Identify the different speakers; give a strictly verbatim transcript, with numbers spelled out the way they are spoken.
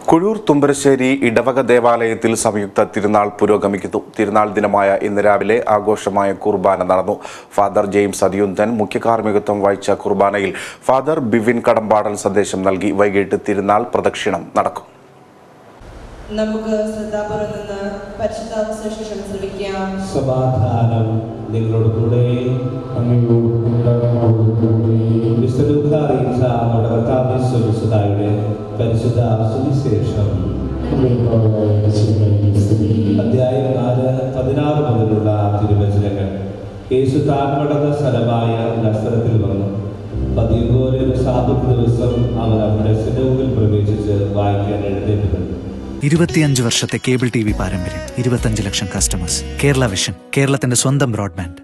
Speaker 1: കുഴൂർ തുമ്പരശ്ശേരി ഇടവക ദേവാലയത്തിൽ സംയുക്ത തിരുനാൾ പുരോഗമിക്കുന്നു. തിരുനാൾ ദിനമായ ഇന്ന് രാവിലെ ആഘോഷമായ കുർബാന നടന്നു. ഫാദർ ജെയിംസ് അതിയുന്തൻ മുഖ്യ കാർമ്മികത്വം വഹിച്ച കുർബാനയിൽ ഫാദർ ബിവിൻ കടമ്പാടൻ സന്ദേശം നൽകി. വൈകിട്ട് തിരുനാൾ പ്രദക്ഷിണം നടക്കും.
Speaker 2: നമുക്ക് ശ്രദ്ധാപൂർവം നിന്ന് പരിശുദ്ധാവശേഷം ശ്രമിക്കാം.
Speaker 3: സമാധാനം നിങ്ങളോട് കൂടെ. പരിശുദ്ധ സുവിശേഷം അധ്യായം നാല് പതിനാറ് മുതലുള്ള തിരുവചനങ്ങൾ. യേശു താൻ നടന്ന സ്ഥലമായ നസ്രത്തിൽ വന്നു. പതിപോലെ ഒരു സാബത്ത് ദിവസം അവൻ അവരുടെ സിനഗോഗിൽ പ്രവേശിച്ച് വായിക്കാൻ എഴുന്നേറ്റത്.
Speaker 4: ഇരുപത്തിയഞ്ച് വർഷത്തെ കേബിൾ ടി വി പാരമ്പര്യം, ഇരുപത്തിയഞ്ച് ലക്ഷം കസ്റ്റമേഴ്സ്. കേരള വിഷൻ, കേരളത്തിന്റെ സ്വന്തം ബ്രോഡ്ബാൻഡ്.